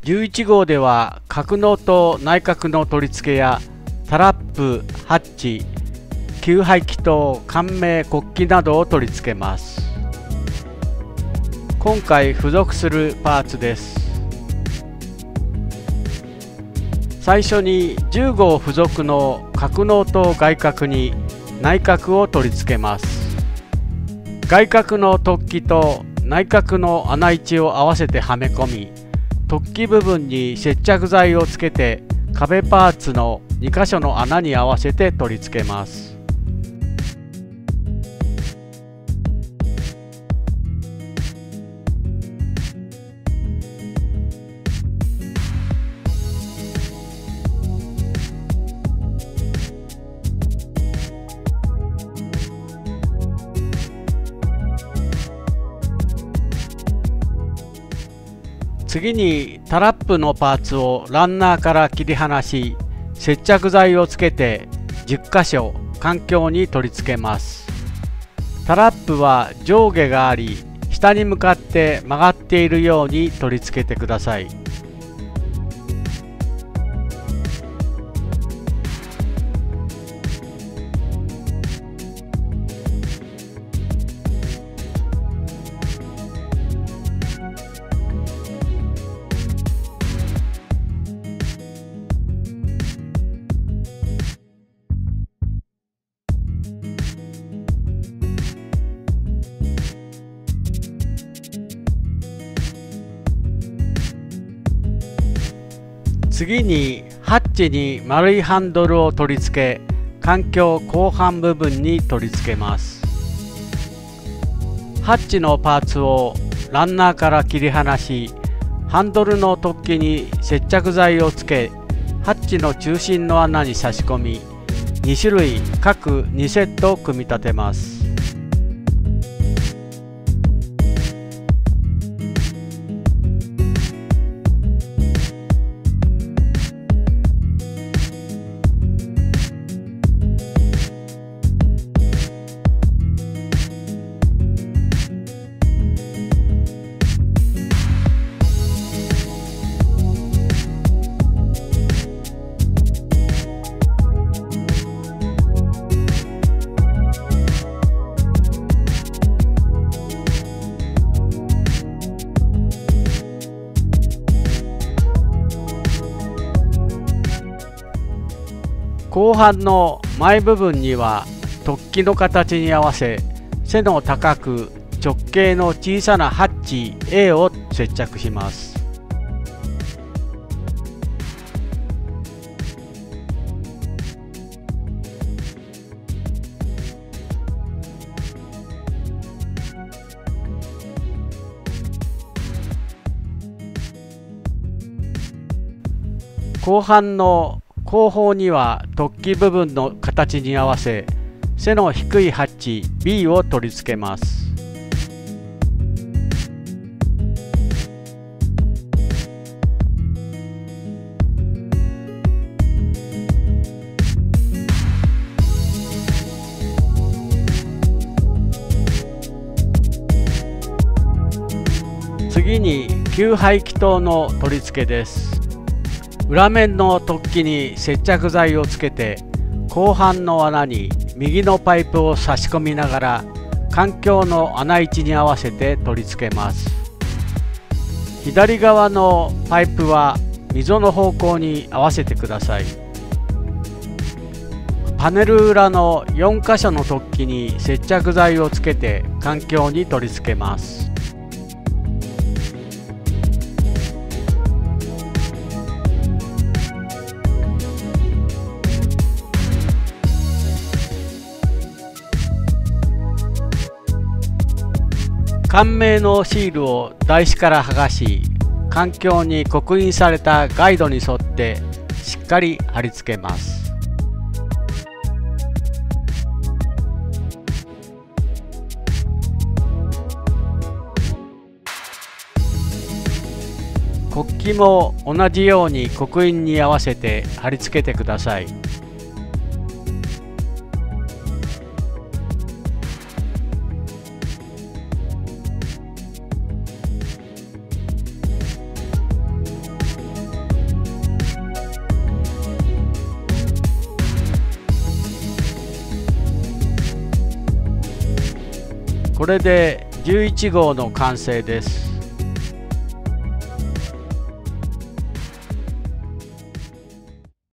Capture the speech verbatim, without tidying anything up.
じゅういち号では格納と内角の取り付けやタラップ、ハッチ、給排気筒、冠名、国旗などを取り付けます。今回付属するパーツです。最初にじゅう号付属の格納と外角に内角を取り付けます。外角の突起と内角の穴位置を合わせてはめ込み、突起部分に接着剤をつけて壁パーツのに箇所の穴に合わせて取り付けます。次にタラップのパーツをランナーから切り離し、接着剤をつけてじゅっ箇所環境に取り付けます。タラップは上下があり、下に向かって曲がっているように取り付けてください。次にハッチに丸いハンドルを取り付け、環境後半部分に取り付けます。ハッチのパーツをランナーから切り離し、ハンドルの突起に接着剤をつけ、ハッチの中心の穴に差し込み、に種類各にセット組み立てます。後半の前部分には突起の形に合わせ、背の高く直径の小さなハッチ A を接着します。後半の後方には突起部分の形に合わせ、背の低いハッチ B を取り付けます。次に給排気筒の取り付けです。裏面の突起に接着剤をつけて、後半の穴に右のパイプを差し込みながら環境の穴位置に合わせて取り付けます。左側のパイプは溝の方向に合わせてください。パネル裏のよん箇所の突起に接着剤をつけて環境に取り付けます。冠名のシールを台紙から剥がし、環境に刻印されたガイドに沿ってしっかり貼り付けます。国旗も同じように刻印に合わせて貼り付けてください。 これでじゅういち号の完成です。